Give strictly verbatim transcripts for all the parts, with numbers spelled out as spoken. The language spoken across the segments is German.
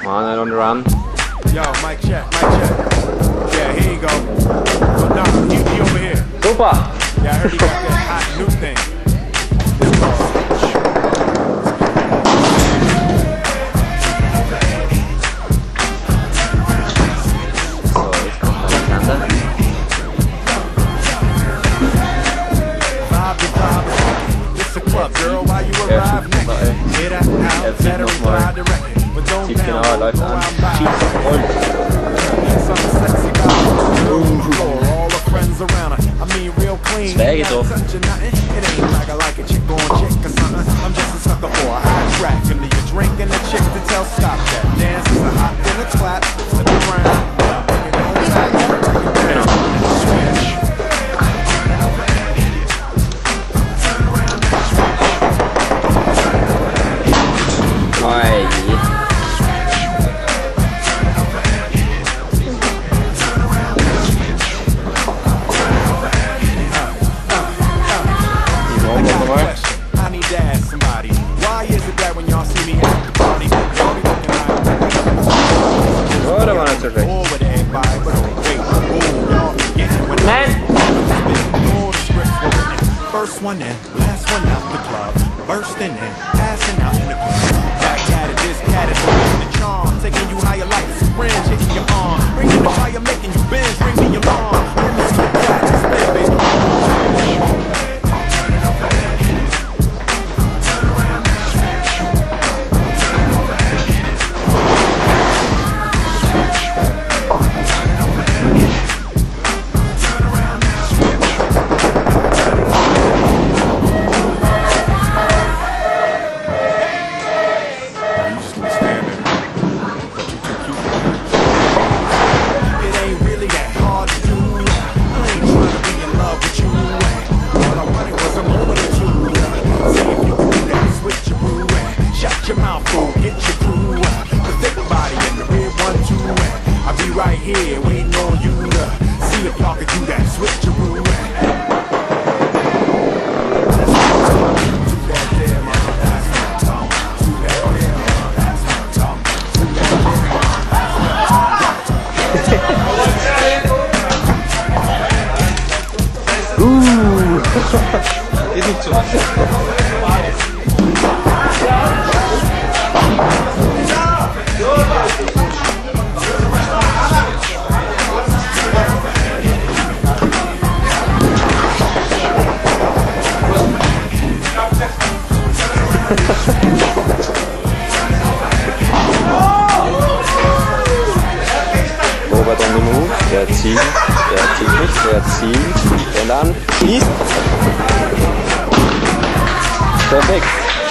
On and on the run. Yo, mic check, mic check. Yeah, here you go. So now, you be over here. Super! Yeah, I heard you got that hot new thing. It's called Switch. So, jetzt kommt noch das andere. Vibe to vibe. It's a club, girl, while you arrive next. Hear that now? Better ride the record. But don't Sieht genau, er läuft an. Schießt und. Zwei getroffen. First one in, last one out the club. Bursting in, passing out in the club. Back at it, this cat is the charm. Taking you higher like a syringe, hitting your arm. Bringing the fire, making you bend, bring me along. Let me see the cat, just live, baby. Right here, waiting on you to see if y'all can do that switcheroo. Uh, ist nicht so. Robert on the move, der zielt, der zielt nicht, der zielt, und dann schießt. Perfekt.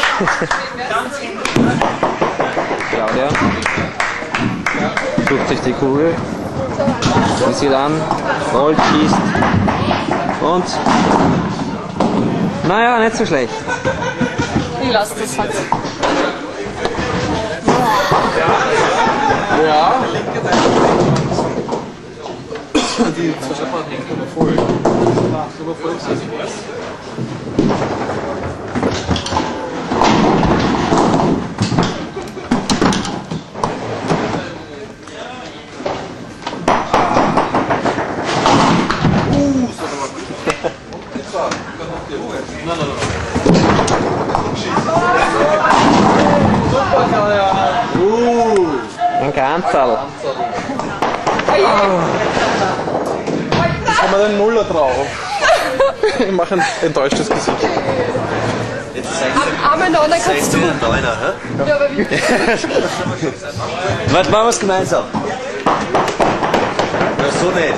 Claudia sucht sich die Kugel, und sie dann, rollt, schießt und naja, nicht so schlecht. Ich lasse das halt. Ja. Die Verschaffer hängt immer voll. Aber voll ist das nicht. Nein, nein, nein. Ein Ganzerl. Jetzt haben wir den Nuller drauf. Ich mache ein enttäuschtes Gesicht. Arme Nonna kannst du. Neuner, hä? Ja, aber wie? Warte, machen wir es gemeinsam. Ja, so nicht.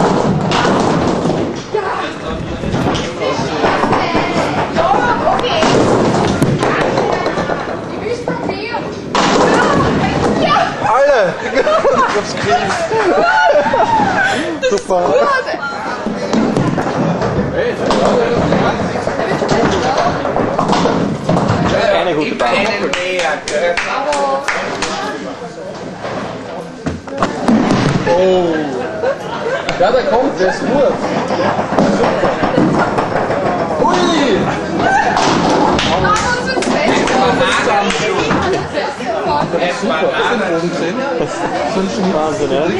Alle! Ich hab's gekriegt. Super. Keine gute Bahn. Oh. Ja, der kommt, der ist gut. Super. Ui! Mach uns ins Fest. Wahnsinn, ja?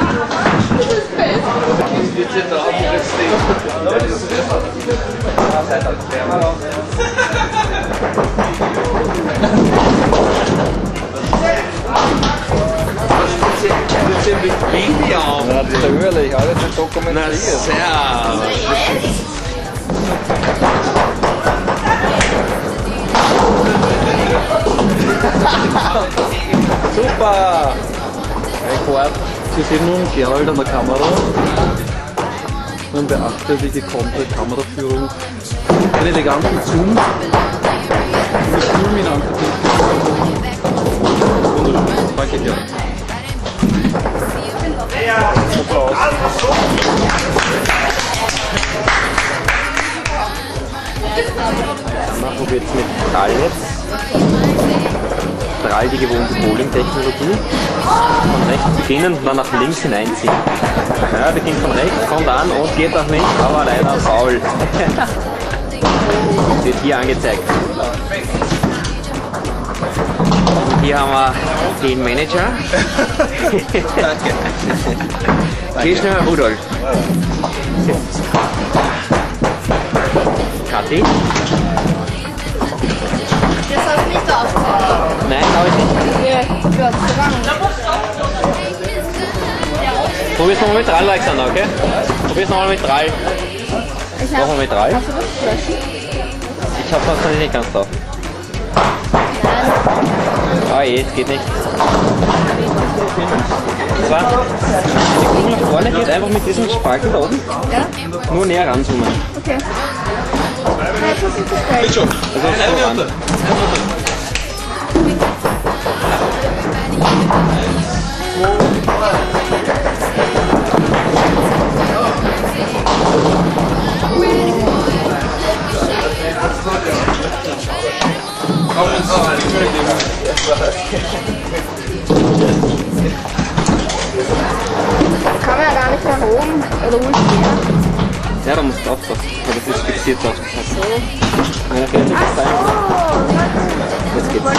Natürlich, alles ist dokumentiert. Super! Rekord. Sie sehen nun Gerald an der Kamera. Man beachte die gekonnte Kameraführung. Einen eleganten Zoom. Das fulminante Bild. Wunderschön. Danke, Gerald. Applaus. Dann machen wir jetzt mit Drall jetzt. Drall die gewohnte Bowling-Technologie. Von rechts beginnen und dann nach links hineinziehen. Ja, beginnt von rechts, kommt an und geht nach links, aber leider faul. Wird hier angezeigt. Und hier haben wir den Manager. Danke. Krishna Rudolf. Kathi. Das hast du nicht aufgenommen. Nein, habe ich nicht. Ja, Gott sei Dank. Probier's nochmal mit Drall, Alexander, okay? Probier's nochmal mit Drall. Nochmal mit Drall. Hast du das gelöscht? Ich hab's noch nicht ganz drauf. Ah je, es geht nicht. Und zwar, die Kugel nach vorne geht einfach mit diesem Spalten da oben. Ja? Nur näher ranzoomen. Okay. Ja, jetzt hast du das gestellt. Also so ran. Kann man ja gar nicht nach oben oder wo ist der? Ja, da musst du aufpassen, weil das ist fixiert aufgepasst. So. Ja, das geht Ach so, jetzt geht's.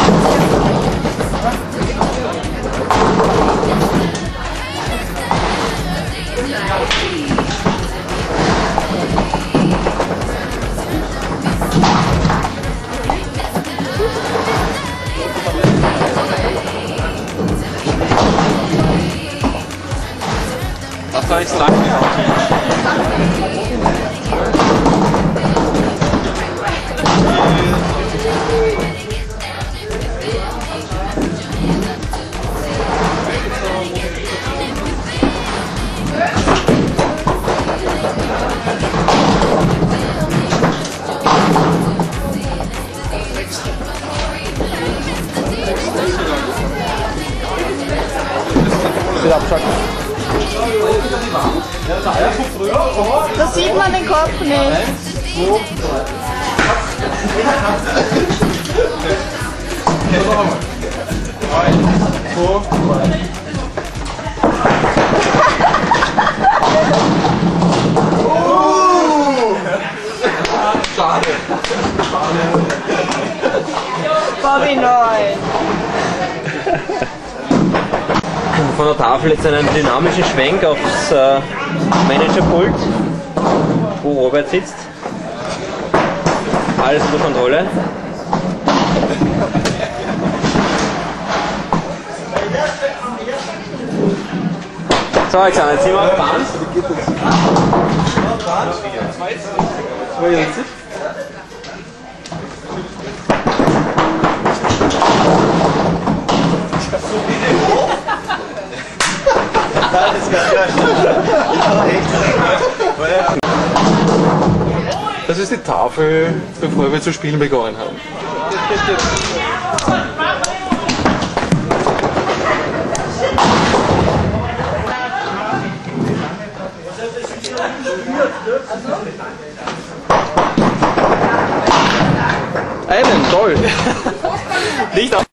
Was soll ich sagen? Bitte abschacken. da sieht man den Kopf nicht. Schade. Bobby neun. Von der Tafel jetzt einen dynamischen Schwenk aufs äh, Managerpult, wo Robert sitzt. Alles unter Kontrolle. So, Alexander, jetzt sind wir auf Bahn. Das ist die Tafel, bevor wir zu spielen begonnen haben. Einen, toll! Nicht auf